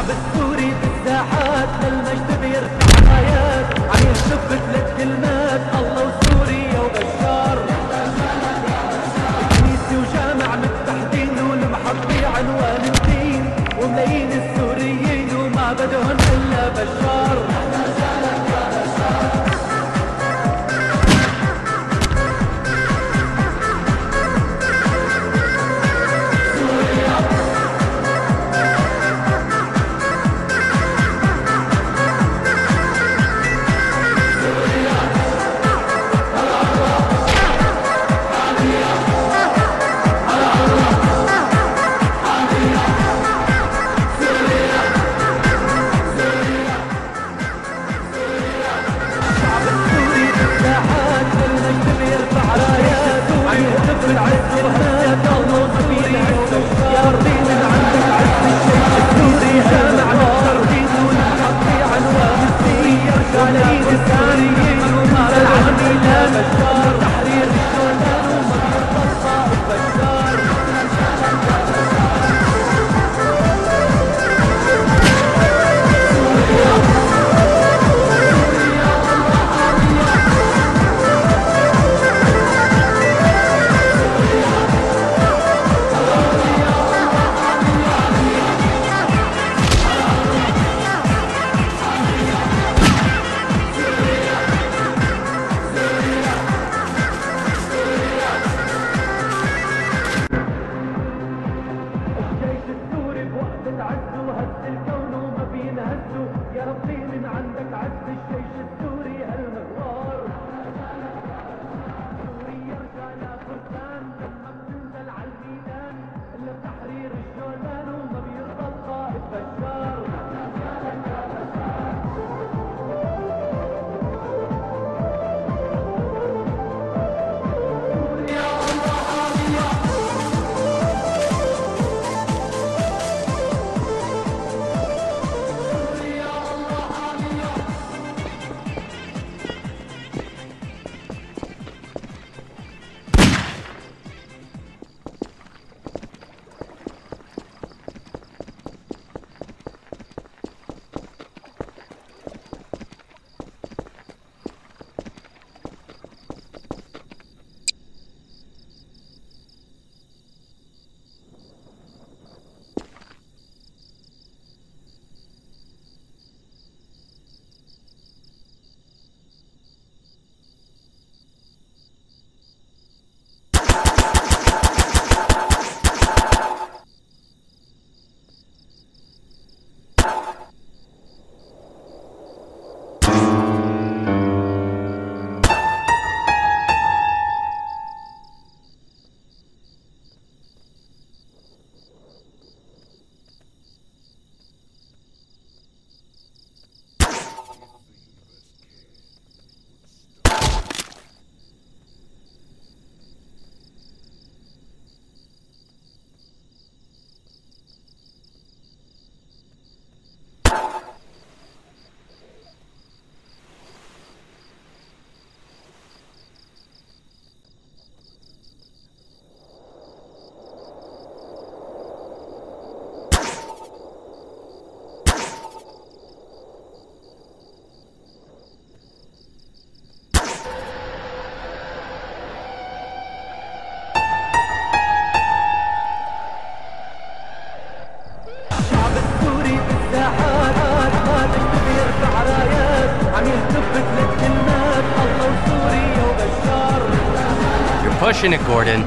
الشعب السوري بالساحات للمجد بيرفع رايات، عم يهتف بثلاث كلمات الله وسوريا وبشار. كنيسة وجامع متحدين والمحطي عنوان الدين، وملايين السوريين وما بدهن الا بشار. Pushing it, Gordon.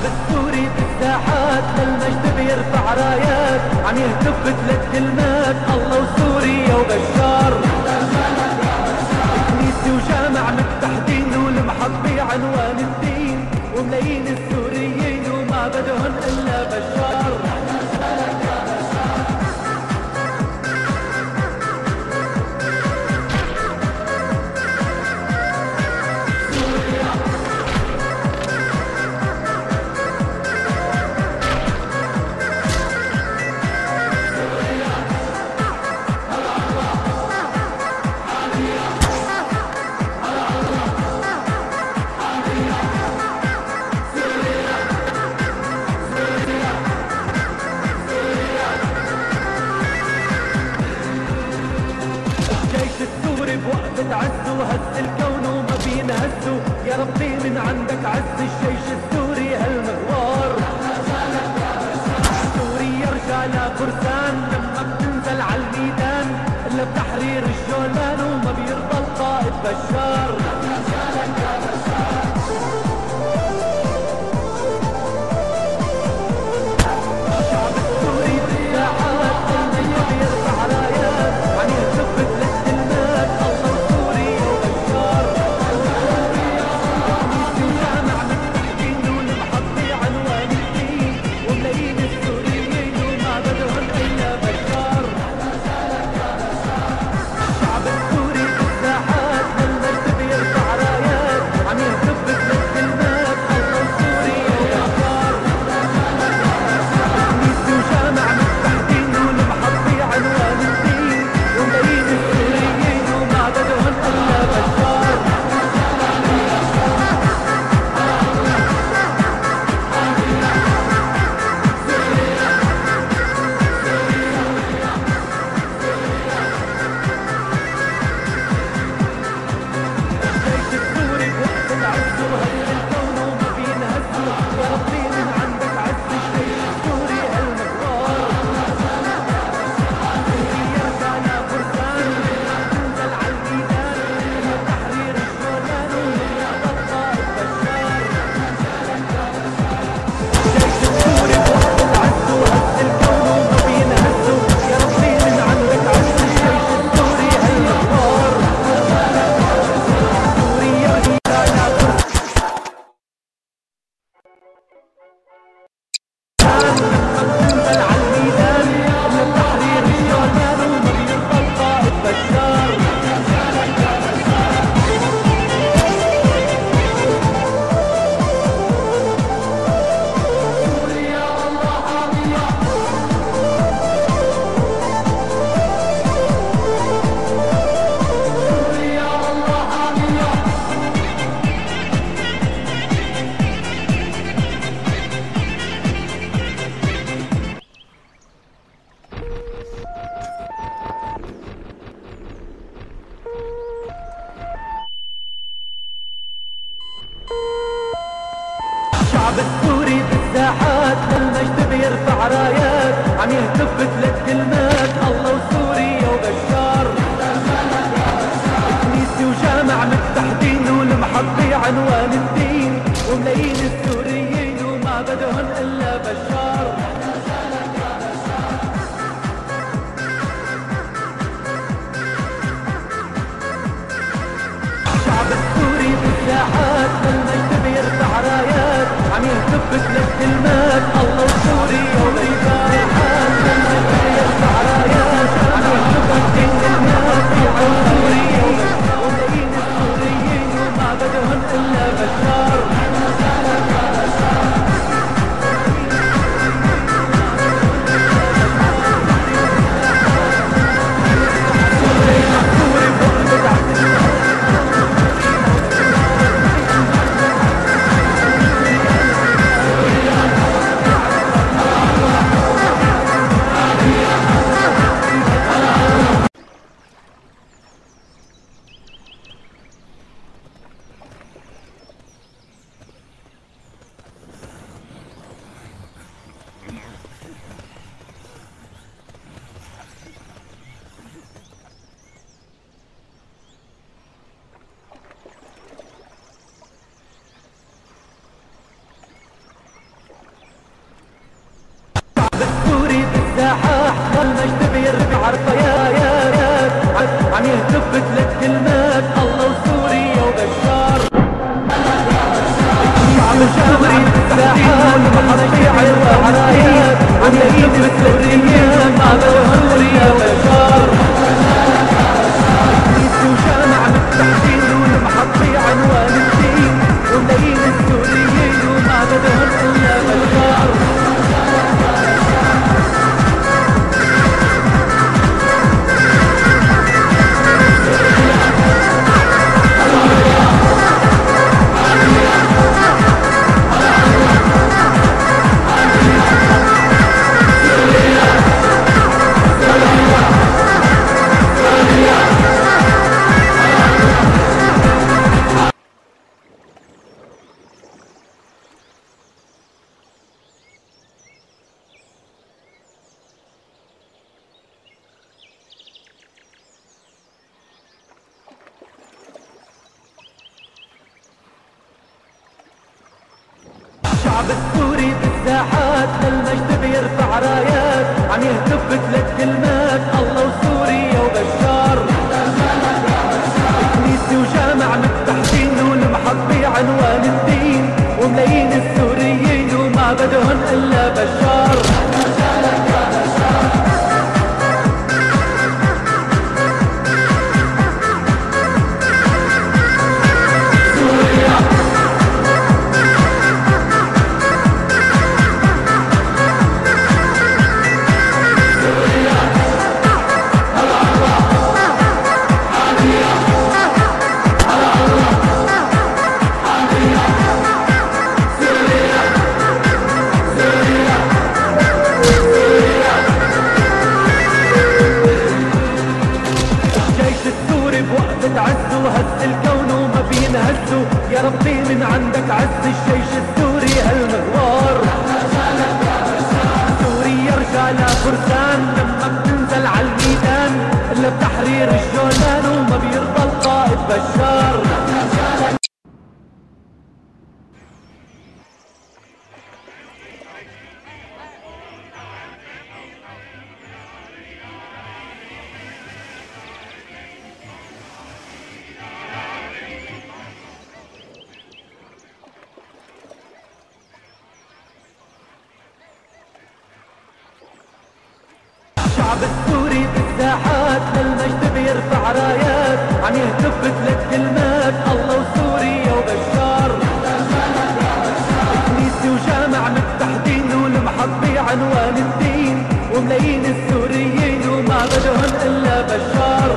الشعب السوري بالساحات للمجد بيرفع رايات، عم يهتف بثلاث كلمات: الله وسوريا وبشار. كنيسة وجامع متحدين والمحط عنوان الدين، وملايين السوريين وما بدهن الا بشار. عزوا هز الكون وما بينهزوا، يا ربي من عندك عز الجيش السوري هالمغوار. سوريا رجالها فرسان لما بتنزل عالميدان، الا بتحرير الجولان وما بيرضى القائد بشار. الشعب السوري بالساحات للمجد بيرفع رايات، عم يهتف بثلاث كلمات: الله وسوريا وبشار. كنيسة وجامع متحدين والمحطي عنوان الدين، وملايين السوريين وما بدهن الا بشار. الشعب السوري بالساحات للمجد بيرفع رايات، عم يهتف بثلاث كلمات: الله وسوريا وبشار. كنيسة وجامع متحدين والمحطي عنوان الدين، وملايين السوريين وما بدهن الا بشار. الجيش السوري بوقت العز وهز الكون وما بينهزوا، يا ربي من عندك عز الجيش السوري هالمغوار. سوريا رجالها فرسان تنزل عالميدان، الا تحرير الجولان وما بيرضى القائد بشار. الجيش السوري بوقت العز وهز الكون وما بينهزوا، يا ربي من عندك عز الجيش السوري هالمغوار. سوريا رجالها فرسان تنزل عالميدان، الا تحرير الجولان وما بيرضى القائد بشار. الشعب السوري بالساحات للمجد بيرفع رايات، عم يهتف بثلاث كلمات: الله وسوريا وبشار. كنيسة وجامع متحدين والمحطي عنوان الدين، وملايين السوريين وما بدهن الا بشار. الشعب السوري بالساحات للمجد بيرفع رايات، عم يهتف بثلاث كلمات: الله وسوريا وبشار. للمجد بيرفع رايات، عم يهتف بثلاث كلمات: الله وسوريا وبشار. وملايين السوريين وما بدهن الا بشار. يرفع رايات عم يهتف بثلاث كلمات الله وسوريا وبشار. الشعب السوري بالساحات محطي على رايات عم يهتف بثلاث كلمات الله وسوريا وبشار. كنيسة وجامع متحدين والمحطي عنوان الدين وملايين السوريين وما بدهم الا بشار. الشعب السوري بالساحات للمجد بيرفع رايات عم يهتف بثلاث كلمات الله وسوريا وبشار. كنيسة وجامع متحدين والمحطي عنوان الدين وملايين السوريين وما بدهن الا بشار. عزوا هز الكون وما بينهزوا يا ربي من عندك عز الجيش السوري هالمغوار. سوريا رجالها فرسان لما بتنزل عالميدان الا بتحرير الجولان وما بيرضى القائد بشار. الشعب السوري بالساحات للمجد بيرفع رايات عم يهتف بثلاث كلمات الله وسوريا وبشار. كنيسة وجامع متحدين والمحطي عنوان الدين وملايين السوريين وما بدهن الا بشار.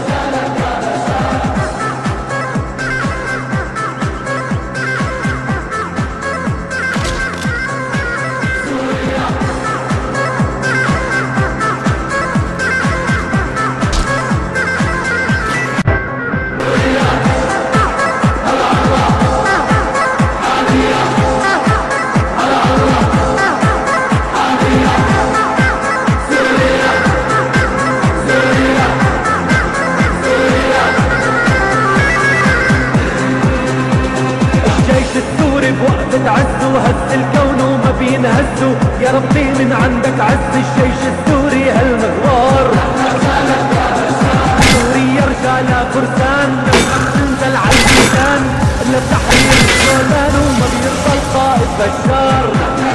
عزوا هز الكون وما بينهزوا يا ربي من عندك عز الجيش السوري هالمغوار. سوريا رجالها فرسان لما بتنزل عالميدان الا بتحرير الجولان وما بيرضى القائد بشار.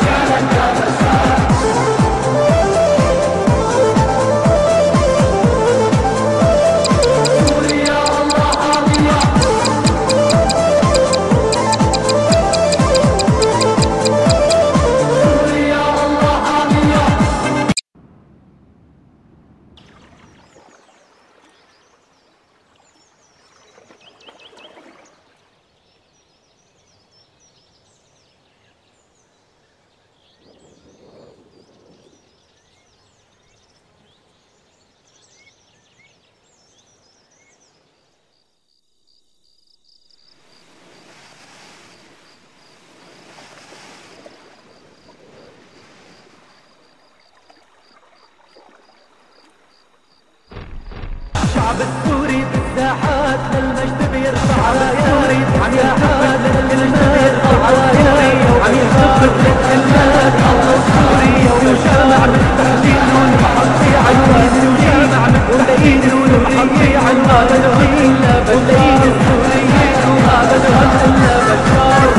الشعب السوري بالساحات للمجد بيرفع رايات عم يهتف للكلمات عم يهتف للكلمات الله وسوريا وجامع بالتحديد والمحطي عنوان وجامع متحدين والمحطي عنوان إلا بشار السوريين وما بدهم إلا بشار.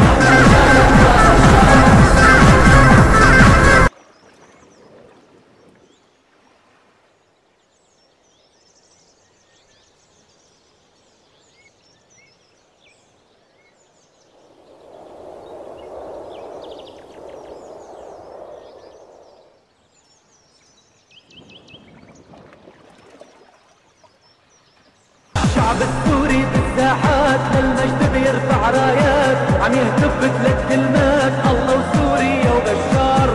الشعب السوري بالساحات للمجد بيرفع رايات عم يهتف بثلاث كلمات الله وسوريا وبشار.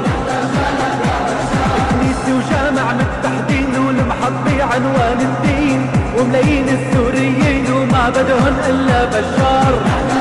كنيسة وجامع متحدين والمحطي عنوان الدين وملايين السوريين وما بدهن الا بشار.